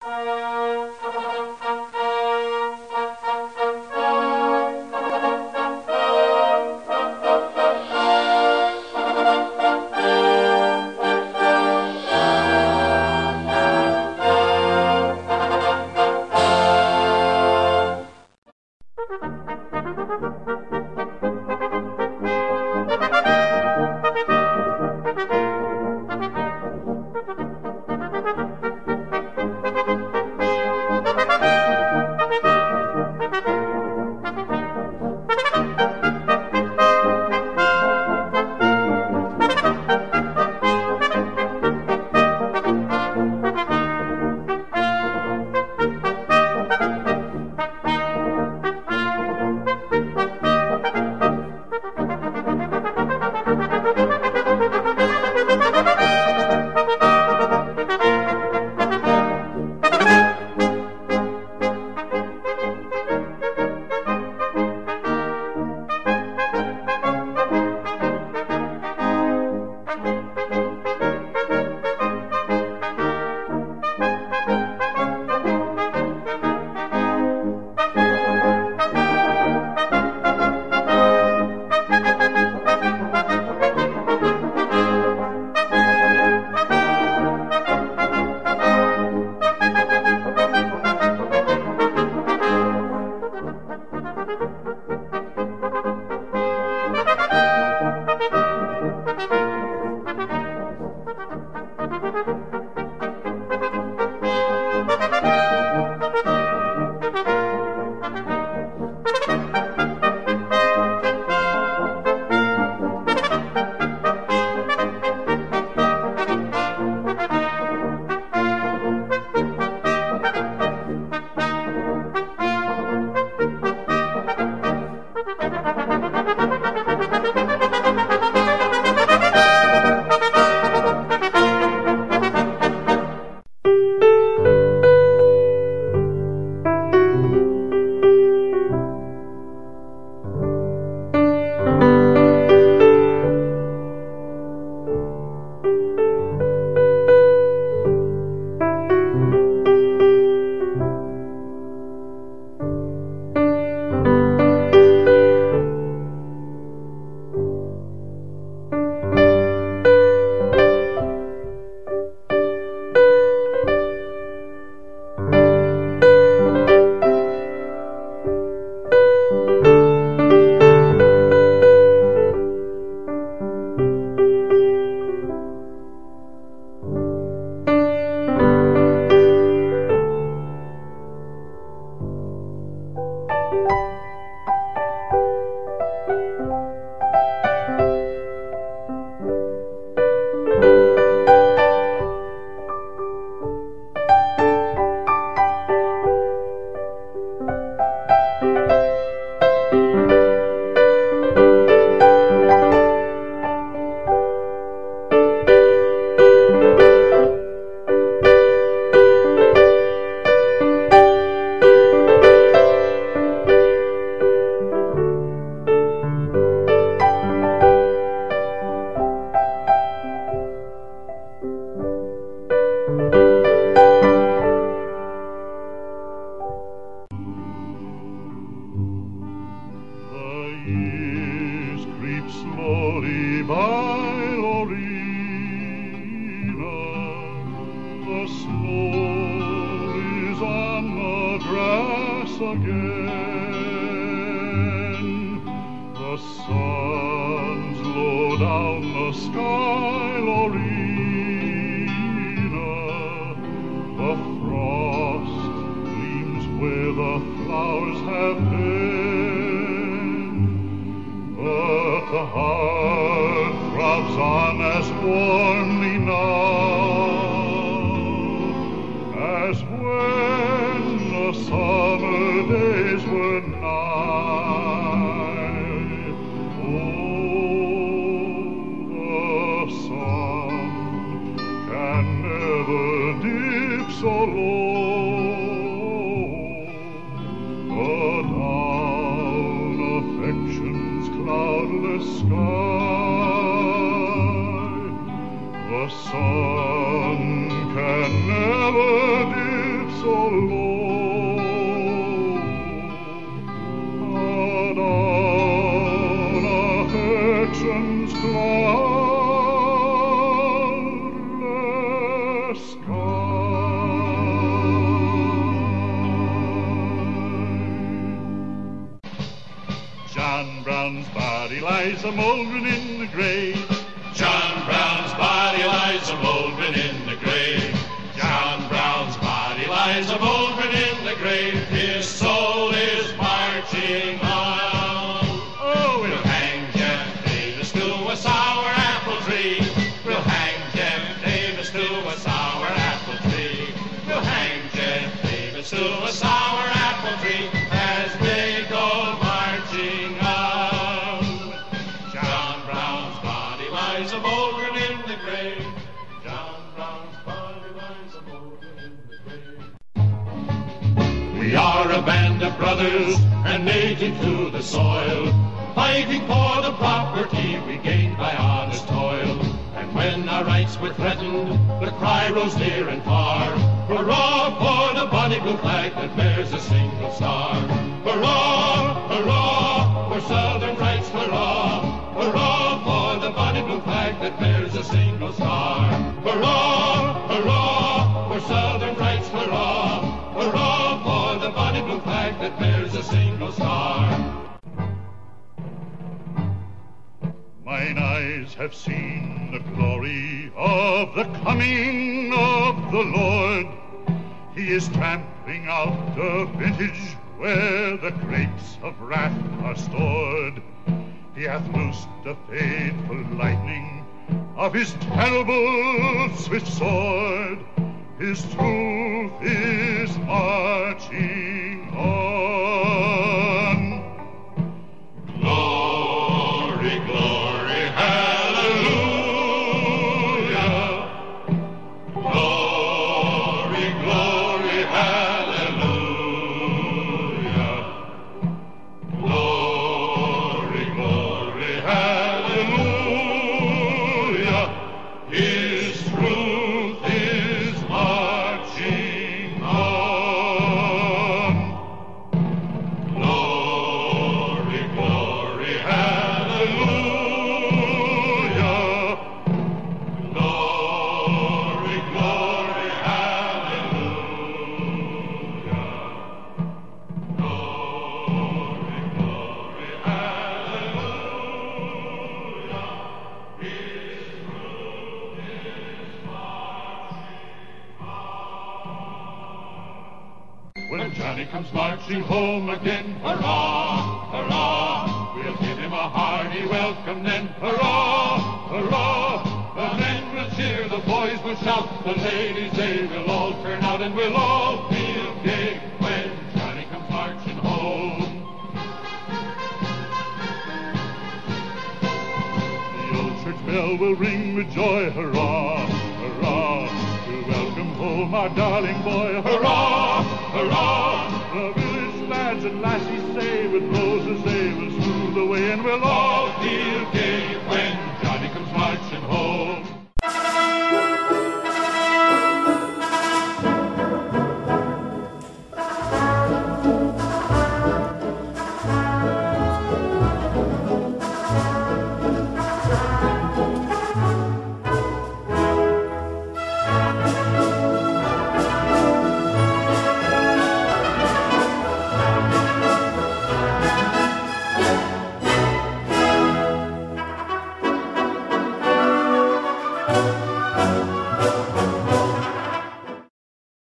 The sun can never dip Brown's body lies a mouldering in the grave. John Brown's body lies a mouldering in the grave. John Brown's body lies a mouldering in the grave. His soul is marching on. Oh, we'll hang Jeff Davis to a sour apple tree. We'll hang Jeff Davis to a sour apple tree. We'll hang Jeff Davis to a sour apple tree as they go marching on. John Brown's body lies a mouldering in the grave. John Brown's body lies a mouldering in the grave. We are a band of brothers and native to the soil, fighting for the property we gained by honest toil. And when our rights were threatened, the cry rose near and far. Hurrah for the bonny blue flag that bears a single star. Hurrah, hurrah, for Southern rights, hurrah. Hurrah for the bonny blue flag that bears a single star. Hurrah, hurrah, for Southern rights, hurrah. Hurrah for the bonny blue flag that bears a single star. Mine eyes have seen the glory of the coming of the Lord. He is trampling out the vintage where the grapes of wrath are stored. He hath loosed the fateful lightning of his terrible swift sword. His truth is marching on. Glory, glory, hallelujah. Glory, glory, hallelujah. Glory, glory, hallelujah. His truth is marching on. Glory, glory, hallelujah. Glory, glory, hallelujah. Glory, glory, hallelujah. His truth is marching on. When Johnny comes marching home again, hurrah, hurrah, we'll give him a hearty welcome then, hurrah, hurrah. The men will cheer, the boys will shout, the ladies they will all turn out, and we'll all feel gay when Johnny comes marching home. The old church bell will ring with joy, hurrah, hurrah, to welcome home our darling boy, hurrah, hurrah. The village lads and lassies say with roses they will smooth the way, and we'll all feel gay